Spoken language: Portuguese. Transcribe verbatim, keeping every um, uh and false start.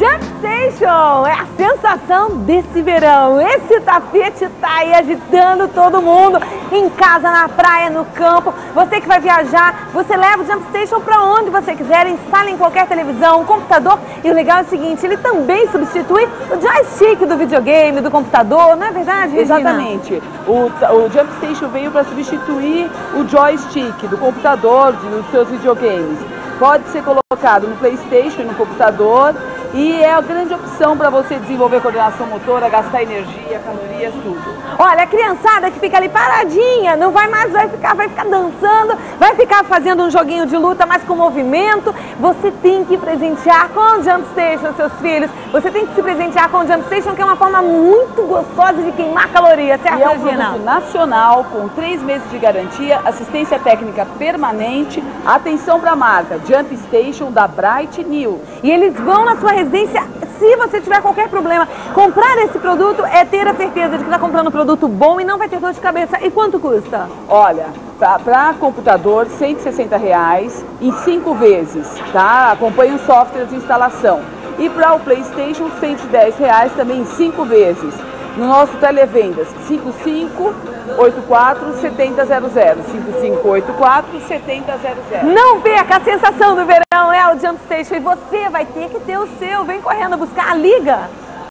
Jump Station é a sensação desse verão. Esse tapete tá aí agitando todo mundo, em casa, na praia, no campo. Você que vai viajar, você leva o Jump Station para onde você quiser, instala em qualquer televisão, um computador. E o legal é o seguinte, ele também substitui o joystick do videogame, do computador, não é verdade, Regina? Exatamente. O, o Jump Station veio para substituir o joystick do computador, dos seus videogames. Pode ser colocado no PlayStation e no computador e é a grande opção para você desenvolver coordenação motora, gastar energia, calorias, tudo. Olha, a criançada que fica ali paradinha, não vai mais, vai ficar, vai ficar dançando, vai ficar fazendo um joguinho de luta, mas com movimento. Você tem que presentear com o Jump Station seus filhos. Você tem que se presentear com o Jump Station, que é uma forma muito gostosa de queimar calorias, certo, E é um Regina? produto nacional, com três meses de garantia, assistência técnica permanente, atenção para a marca Jump Station da Bright News. E eles vão na sua residência se você tiver qualquer problema. Comprar esse produto é ter a certeza de que está comprando um produto bom e não vai ter dor de cabeça. E quanto custa? Olha, para computador, cento e sessenta reais em cinco vezes, tá? Acompanha o software de instalação. E para o PlayStation, cento e dez reais também em cinco vezes. No nosso televendas, cinco cinco oito quatro sete zero zero zero, cinco cinco oito quatro sete zero zero zero. Não perca a sensação do verão, é o Jump Station, e você vai ter que ter o seu. Vem correndo buscar a liga.